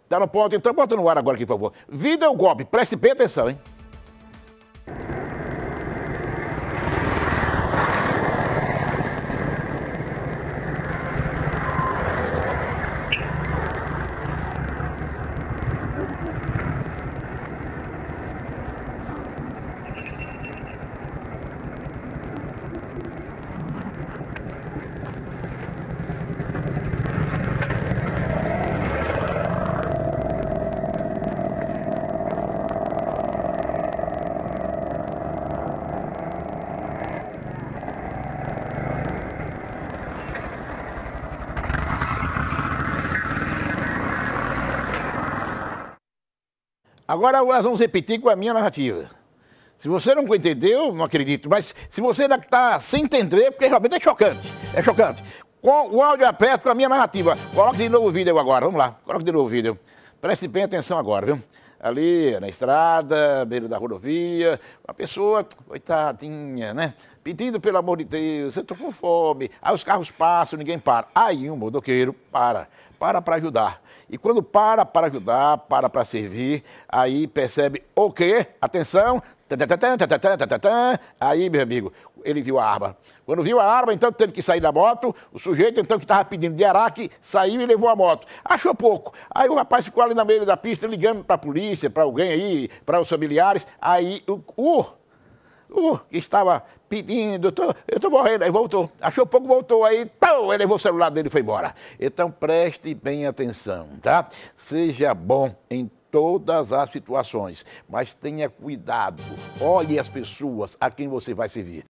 Tá no ponto, então bota no ar agora aqui, por favor. Vida ou golpe? Preste bem atenção, hein? Agora nós vamos repetir com a minha narrativa. Se você não entendeu, não acredito, mas se você ainda está sem entender, porque realmente é chocante, é chocante. Com o áudio aperto com a minha narrativa. Coloque de novo o vídeo agora, vamos lá, coloque de novo o vídeo. Preste bem atenção agora, viu? Ali na estrada, beira da rodovia, uma pessoa, coitadinha, né? Pedindo pelo amor de Deus, eu tô com fome. Aí os carros passam, ninguém para. Aí um motoqueiro para ajudar. E quando para ajudar, para servir, aí percebe o quê? Atenção! Aí, meu amigo, ele viu a arma. Quando viu a arma, então teve que sair da moto. O sujeito, então, que estava pedindo de Araque, saiu e levou a moto. Achou pouco. Aí o rapaz ficou ali na beira da pista, ligando para a polícia, para alguém aí, para os familiares. Aí que estava pedindo, eu tô morrendo, aí voltou. Achou pouco, voltou, aí ele levou o celular dele e foi embora. Então preste bem atenção, tá? Seja bom em todas as situações, mas tenha cuidado. Olhe as pessoas a quem você vai servir.